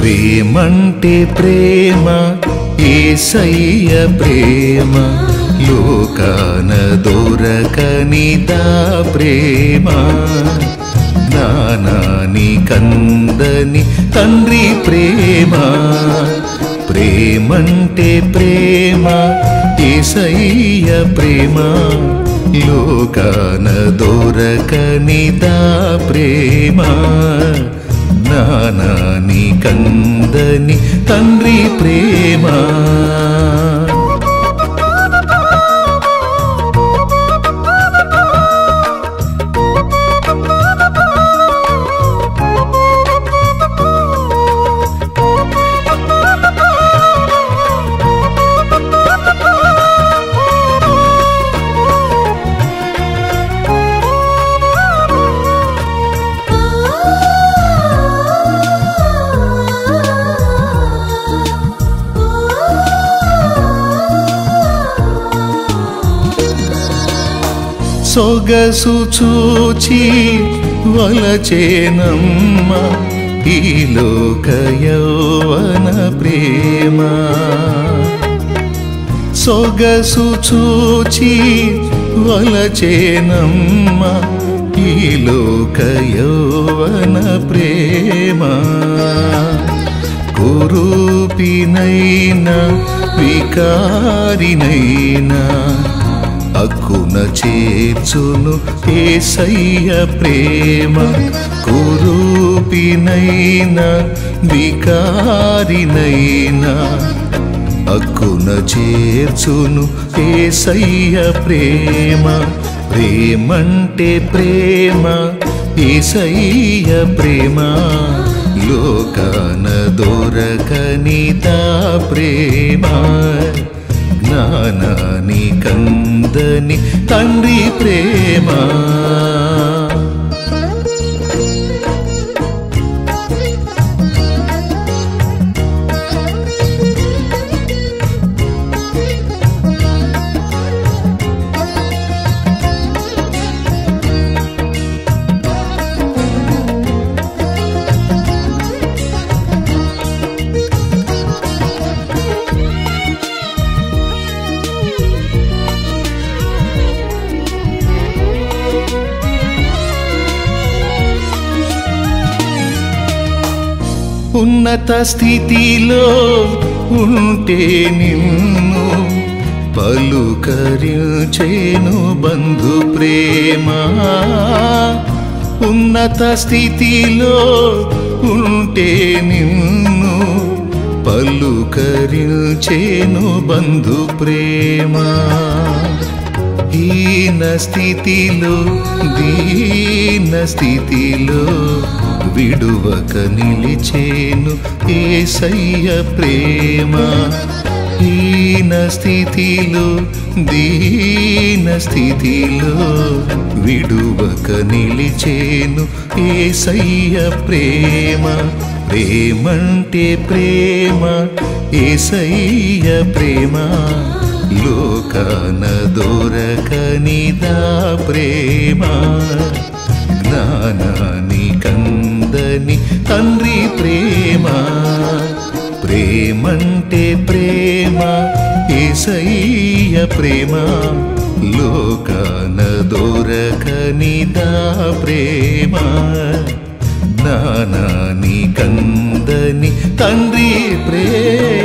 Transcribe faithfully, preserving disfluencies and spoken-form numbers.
ప్రేమంటే ప్రేమ యేసయ్య ప్రేమ లోకాన దొరకనిదా ప్రేమ జ్ఞానాని కందని తండ్రి ప్రేమ ప్రేమంటే ప్రేమ యేసయ్య ప్రేమ లోకాన దొరకనిదా ప్రేమ జ్ఞానాని కందని తండ్రి ప్రేమ సొగసు చూచి వలచేనమ్మ ఈ లోక యౌవన ప్రేమ సొగసు చూచి వలచేనమ్మ ఈ లోక యౌవన ప్రేమ కురూపినైనా వికారినైనా అక్కున చేర్చును యేసయ్య ప్రేమ కురూపినైనా వికారినైనా అక్కున చేర్చును యేసయ్య ప్రేమ ప్రేమంటే ప్రేమ యేసయ్య ప్రేమ లోకాన దొరకనిదా ప్రేమ జ్ఞానాని కందని తండ్రి ప్రేమ ఉన్నత స్థితిలో ఉంటే నిన్ను పలుకరించేను బంధు ప్రేమ ఉన్నత స్థితిలో ఉంటే నిన్ను పలుకరించేను బంధు ప్రేమ హీన స్థితిలో దీన స్థితిలో విడువక నిలిచేను యేసయ్య ప్రేమ హీన స్థితిలో దీన స్థితిలో విడువక నిలిచేను యేసయ్య ప్రేమ ప్రేమంటే ప్రేమ యేసయ్య ప్రేమ లోకాన దొరకనిదా ప్రేమ జ్ఞానాని కందని తండ్రి ప్రేమ ప్రేమంటే ప్రేమ యేసయ్య ప్రేమ లోకాన దొరకనిదా ప్రేమ జ్ఞానాని కందని తండ్రి ప్రేమ